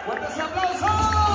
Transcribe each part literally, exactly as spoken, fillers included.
¡Fuertes aplausos!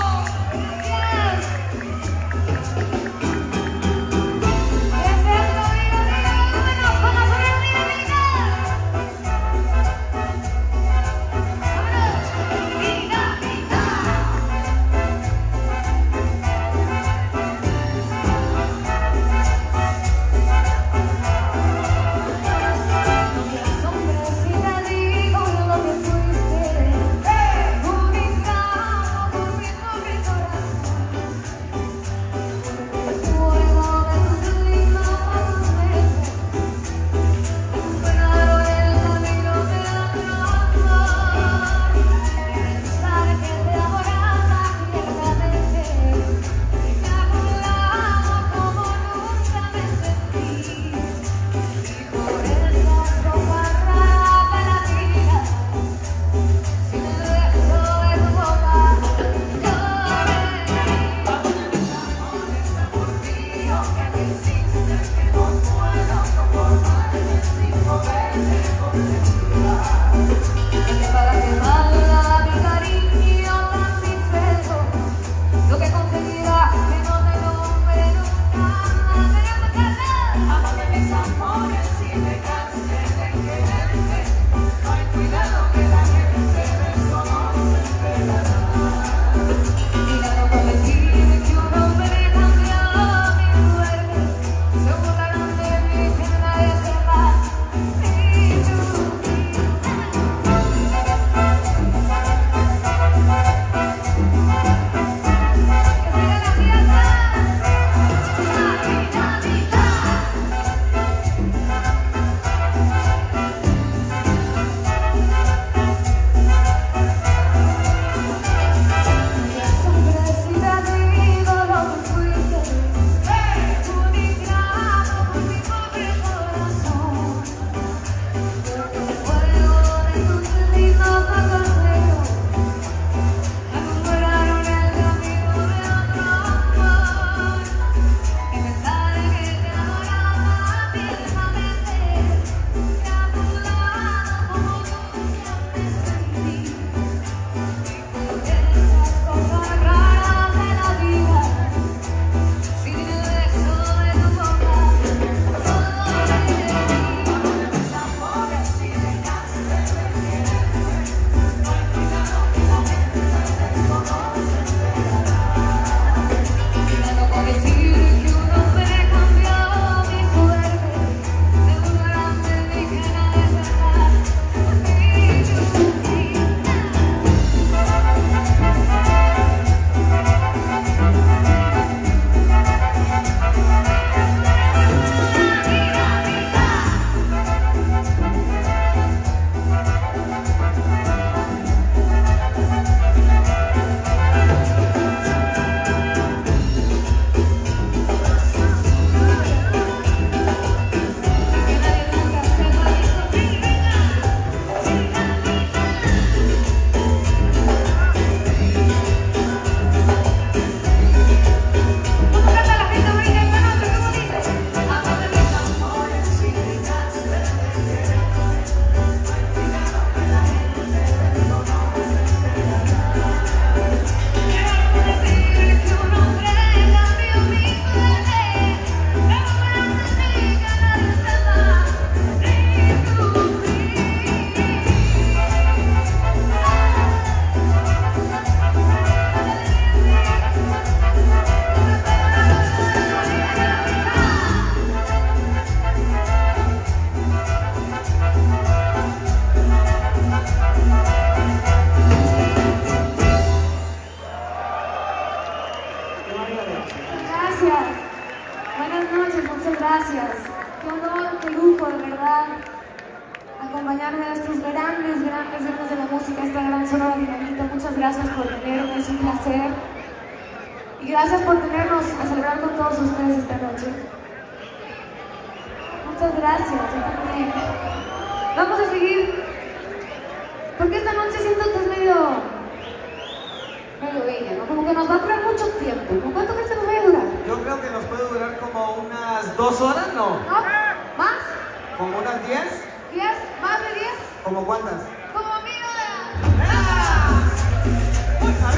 Acompañarme a estos grandes, grandes grandes de la música, esta gran Sonora Dinamita. Muchas gracias por tenerme, es un placer. Y gracias por tenernos a celebrar con todos ustedes esta noche. Muchas gracias, yo también. Vamos a seguir, porque esta noche siento que es medio, medio bella, ¿no? Como que nos va a durar mucho tiempo. ¿Con cuánto crees que nos va a durar? Yo creo que nos puede durar como unas dos horas, ¿no? ¿No? ¿Más? ¿Como unas diez? ¿Diez? ¿Más de diez? ¿Como cuántas? Como mil horas. ¡Ah!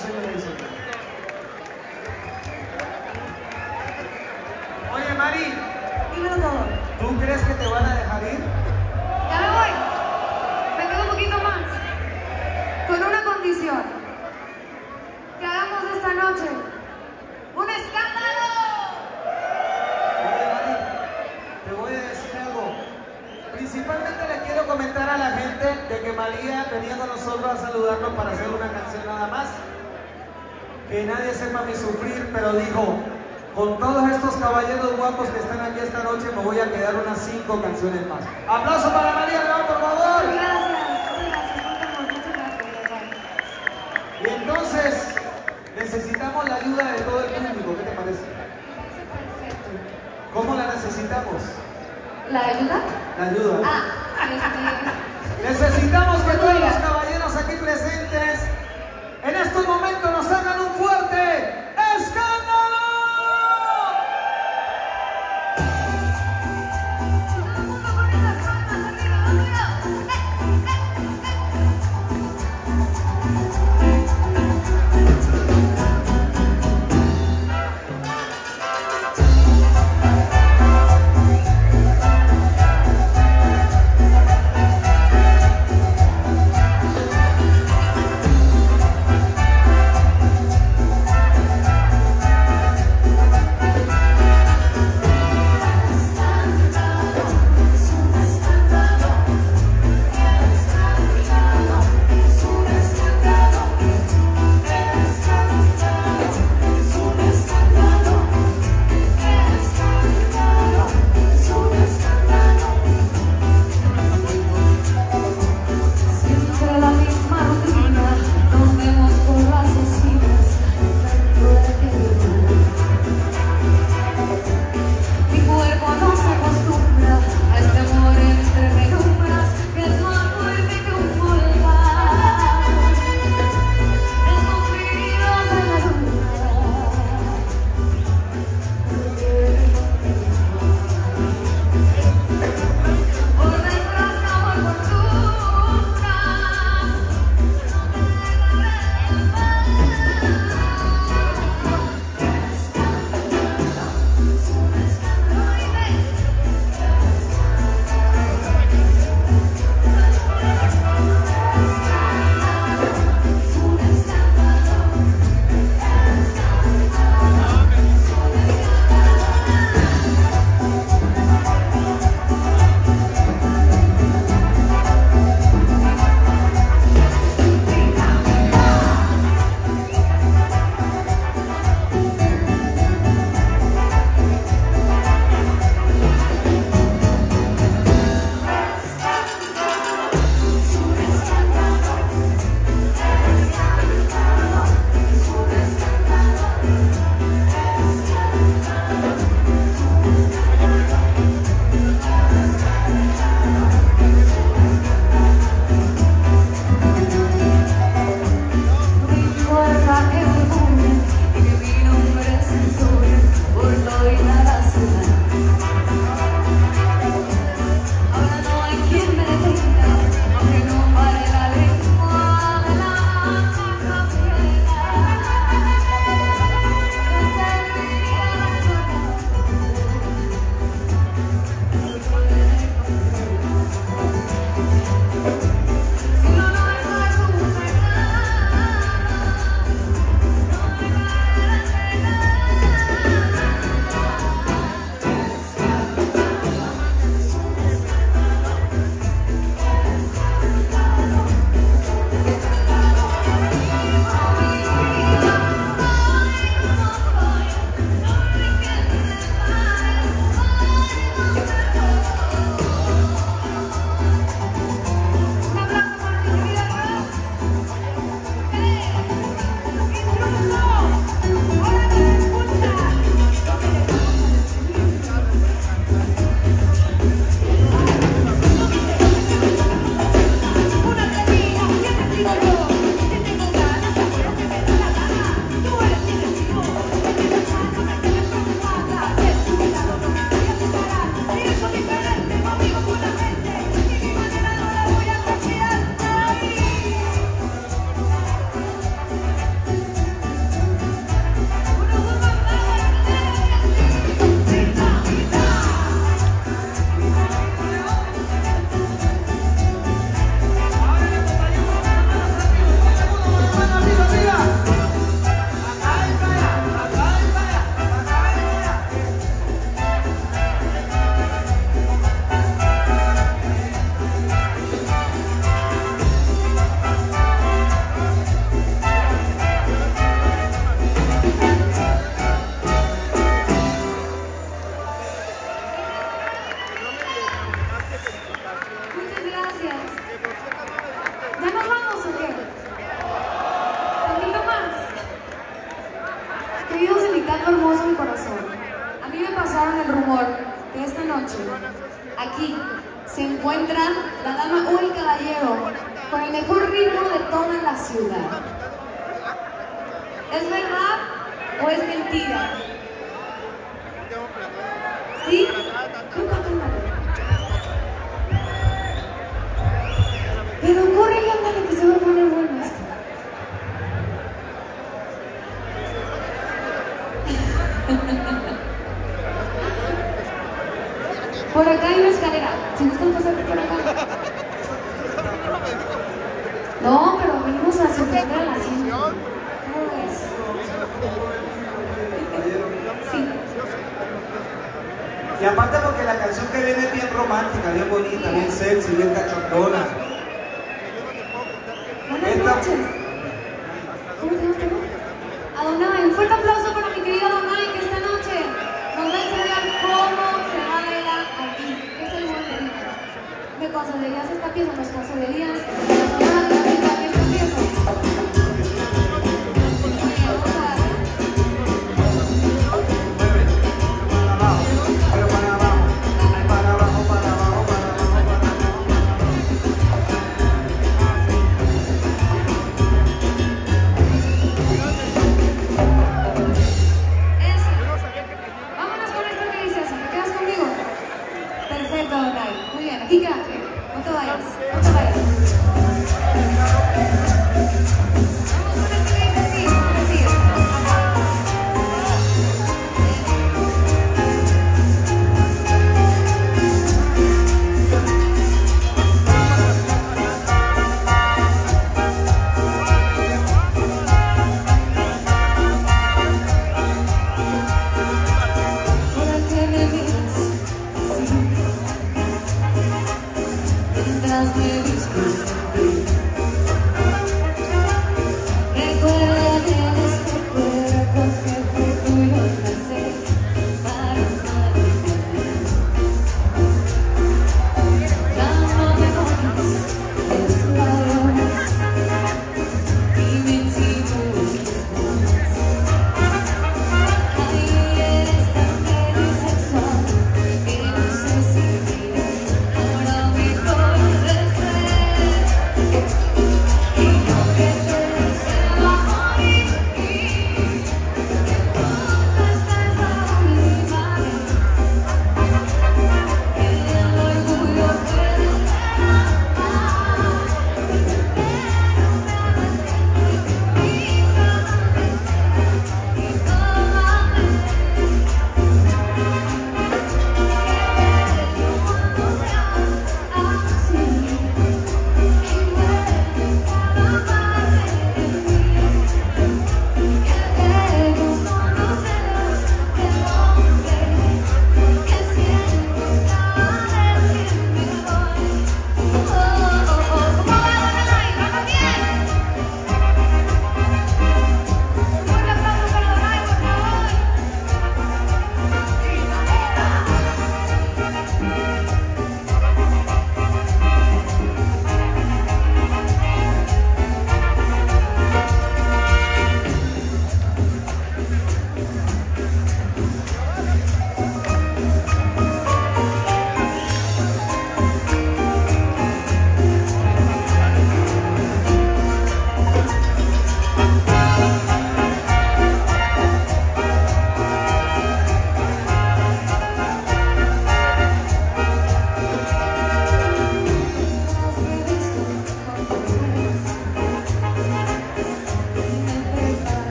señor Edison. Oye, Mari, Dímelo todo. ¿tú crees que te van a dejar ir? Ya me voy. Me quedo un poquito más. Con una condición. Que hagamos esta noche un escándalo. Oye, Mari, te voy a decir algo. Principalmente le quiero comentar a la gente de que María venía con nosotros a saludarnos para hacer una canción nada más. Que nadie sepa mi sufrir, pero dijo, con todos estos caballeros guapos que están aquí esta noche me voy a quedar unas cinco canciones más. ¡Aplauso para María León, por favor! Muchas gracias, muchas gracias, muchas gracias, muchas gracias. Y entonces necesitamos la ayuda de todo el público, ¿qué te parece? Perfecto. ¿Cómo la necesitamos? ¿La ayuda? La ayuda. Ah, este... Necesitamos que todos los caballeros aquí presentes en estos momentos nos hagan un fuerte escándalo. Querido sindicato hermoso de corazón, a mí me pasaron el rumor que esta noche, aquí, se encuentra la dama o el caballero con el mejor ritmo de toda la ciudad. ¿Es verdad o es mentira? ¿Sí? Pero corre y ándale que se va a poner bueno esto. Por acá hay una escalera. Si gustan pasar por acá. No, pero venimos a sorprender a la gente. ¿Cómo ves? Sí. Y aparte porque la canción que viene es bien romántica, bien bonita, bien sexy, bien cachondona. Buenas Esta... noches. ¿Cómo te llamas, perdón? Adonai, un fuerte aplauso para mi querido Adonai que esta noche nos va a enseñar cómo se baila aquí. Es el buen delito. ¿Me concederías esta pieza? ¿Nos concederías?